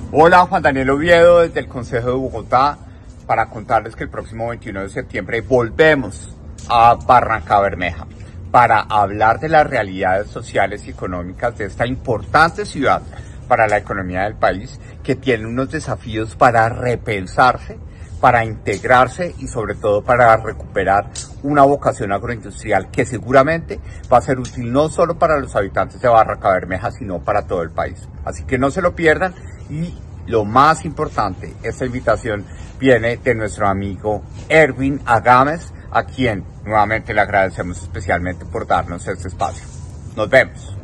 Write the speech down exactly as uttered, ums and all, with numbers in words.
Hola, Juan Daniel Oviedo desde el Consejo de Bogotá para contarles que el próximo veintiuno de septiembre volvemos a Barrancabermeja para hablar de las realidades sociales y económicas de esta importante ciudad para la economía del país, que tiene unos desafíos para repensarse, para integrarse y sobre todo para recuperar una vocación agroindustrial que seguramente va a ser útil no solo para los habitantes de Barrancabermeja, sino para todo el país. Así que no se lo pierdan. Y lo más importante, esta invitación viene de nuestro amigo Erwin Agames, a quien nuevamente le agradecemos especialmente por darnos este espacio. Nos vemos.